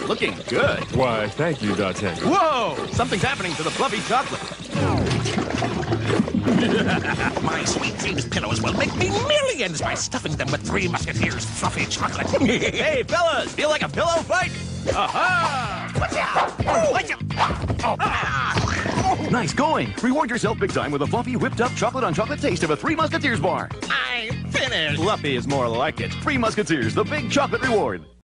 looking good. Why, thank you, D'Artagnan. Whoa! Something's happening to the fluffy chocolate. My sweet dreams pillows will make me millions by stuffing them with Three Musketeers fluffy chocolate. Hey, fellas, feel like a pillow fight? Aha! Watch out! Oh, watch out! Oh, ah! Nice going. Reward yourself big time with a fluffy, whipped-up chocolate-on-chocolate taste of a Three Musketeers bar. I'm finished. Fluffy is more like it. Three Musketeers, the big chocolate reward.